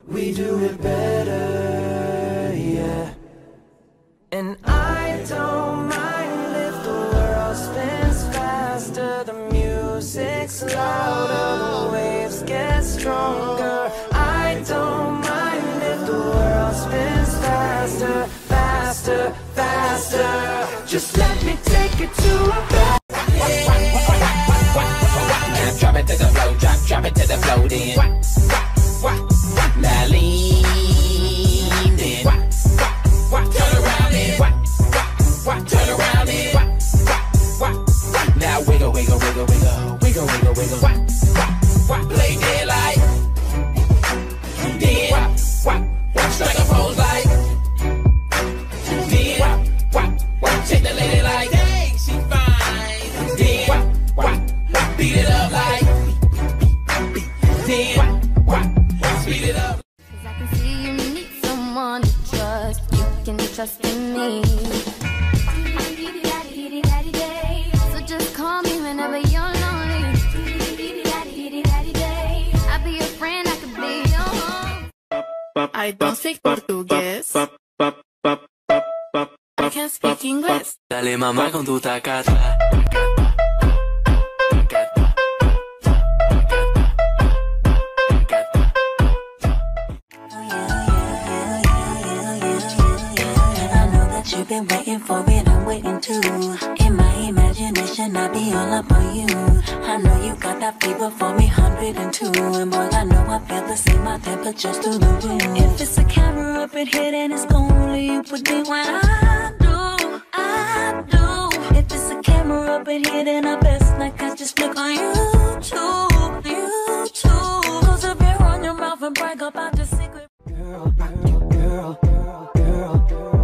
We do it better, yeah. And I don't mind if the world spins faster, the music's louder, the waves get stronger. I don't mind if the world spins faster, faster, faster. Just let me take it to a better. Drop it to the floor, drop it to the floor, then. Now lean, then. Turn around, then. Turn around, then. Now wiggle, wiggle, wiggle, wiggle, wiggle, wiggle, wiggle. Play dead like. Then. Strike a pose like. Then. Take the lady like. Dang, she fine. Then. Beat it up like. Then. Speed it up. 'Cause I can see you need someone to trust. You can trust in me. So just call me whenever you're lonely. I'll be your friend, I could be your home. I don't speak portugués. I can speak English. Dale mamá con tu tacata. You've been waiting for it, I'm waiting too. In my imagination, I'll be all up on you. I know you got that fever for me, 102. And boy, I know I feel the same, my temperature's through the roof. If it's a camera up in here, then it's only you put me when I do. If it's a camera up in here, then I best not catch this flick on YouTube. Close a beer on your mouth and brag about the secret. Girl, girl, girl, girl, girl, girl.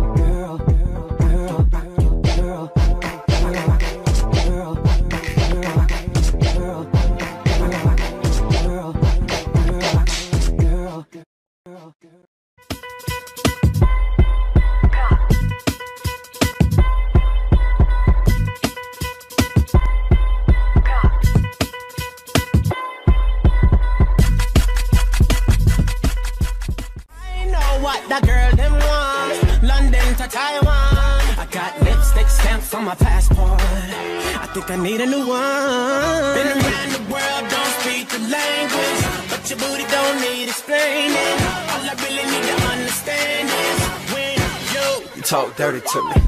What the girl them want, London to Taiwan. I got lipstick stamps on my passport. I think I need a new one. Been around the world, don't speak the language, but your booty don't need explaining. All I really need to understand is when you talk dirty to me.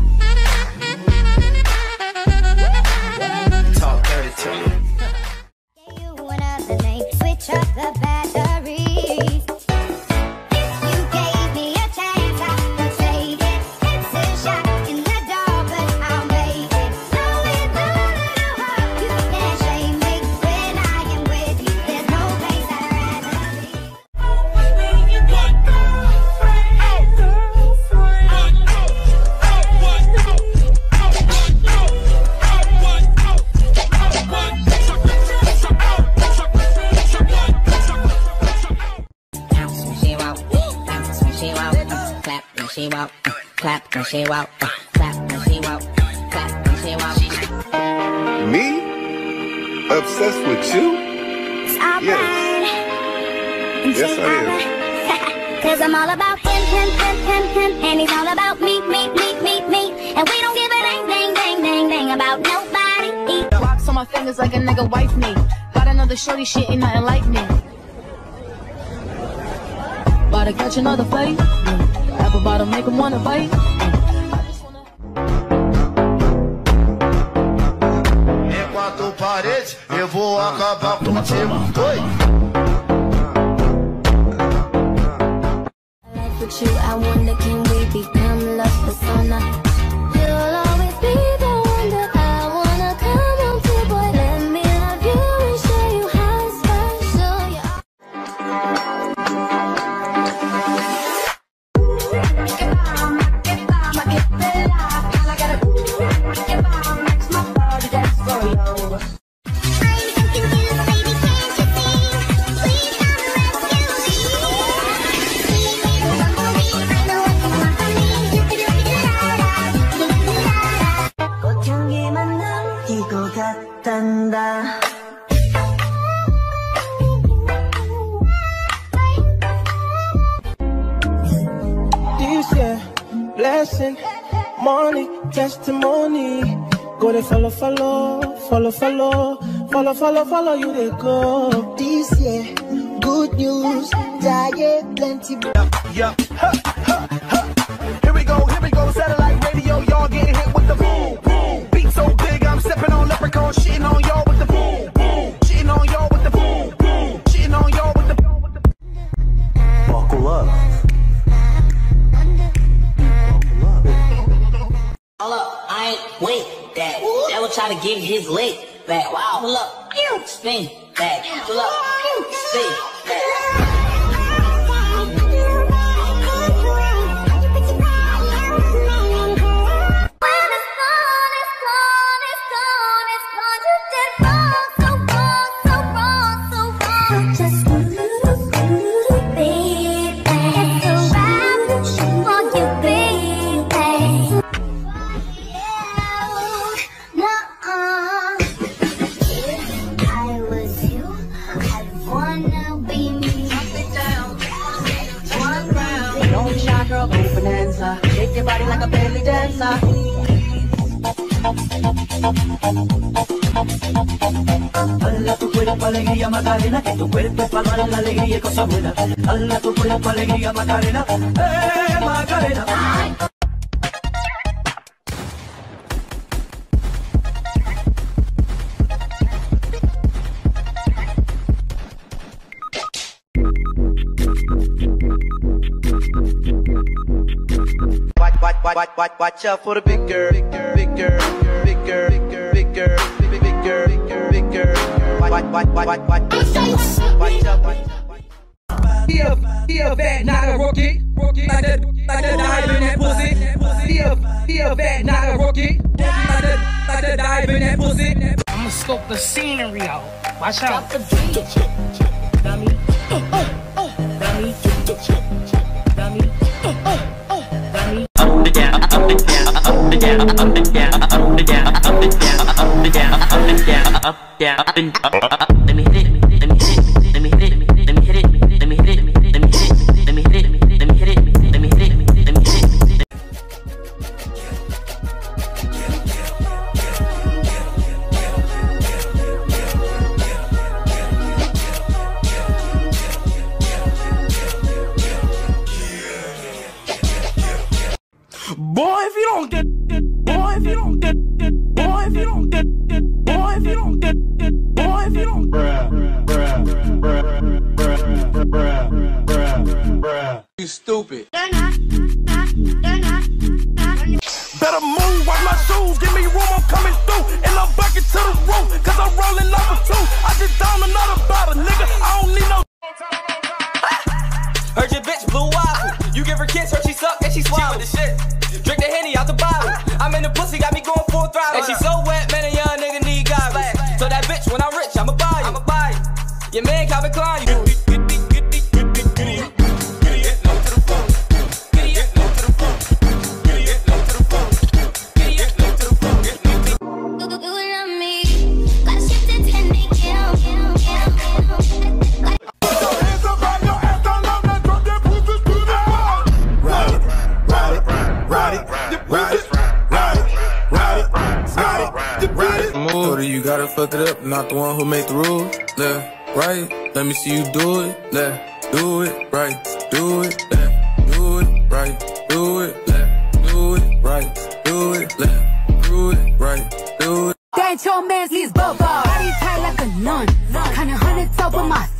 Talk dirty to me. You another name, switch up the batteries. She walk, clap when she walk, clap when she walk, clap when she walk. Me? Obsessed with you? Yes. Yes, I am. Cause I'm all about him, and he's all about me. And we don't give a dang about nobody. Rocks on my fingers like a nigga wife me. Got another shorty, shit ain't nothing like me. About to catch another fight. Apple bottom make him wanna bite. Enquanto parede, eu vou acabar contigo. Oi. With you, I wonder, can we become love persona? You'll always be the one that I wanna come home to, boy. Let me love you and show you how special you are. blessing, money, testimony. Go to follow, you they go. This year, good news, diet, plenty. Yeah. Here we go, satellite radio, y'all getting hit with the boom, boom. Beat so big, I'm stepping on leprechaun, shitting on y'all with the boom, boom. Shitting on y'all with the boom, boom. Shitting on y'all with the boom. Buckle up. Hold up, I ain't with that. That was trying to get his leg back. Wow, hold up, spin back. Hold up, spin back. Shake your body like a belly dancer. Hala tu cuerpo alegría Macarena, que tu cuerpo es para dar la alegría y cosas buenas. Hala tu cuerpo alegría Macarena, Macarena. Watch out for the big girl, big girl, big girl, big girl, big girl, big girl, big girl, big girl, big girl. Watch out. He a vet, not a rookie. Like the dive in that pussy. He a vet, not a rookie. Like the dive in that pussy. I'ma scope the scenery out. Watch out. Drop the beat, dummy. Dummy, dummy. Up and down, up and down, up and down, up and down, up and down, up and down, up and down, up and down, up down, up and up. Let me hit it, let me hit it, let me hit it, let me hit it, let me hit it, let me hit it, let me hit it, let me hit it, let me hit it, let me hit it, let me hit it. Boy, if you don't get it, boy, if you don't get it, boy, if you don't get it, boy, if you don't get it, boy, if you don't. Bruh. You stupid. Better move, watch my shoes, give me room, I'm coming through. And I'm bucket to the roof, cause I'm rolling number 2. I just down another bottle, nigga, I don't need no. Heard your bitch blue waffle. You give her kiss, her she suck and she swallow the shit. Drink the Henny out the bottle. I'm in the pussy, got me going full throttle. And she so wet, man, a young nigga need goggles. So that bitch, when I'm rich, I'ma buy you. Your man Calvin Klein, you. You gotta fuck it up, not the one who make the rules. Left, right, let me see you do it. Left, do it, right, do it. Left, do it, right, do it. Left, do it, right, do it. Left, do it, right, do it. That your man's his bubba. Body tight like a nun. Kinda 100 top with my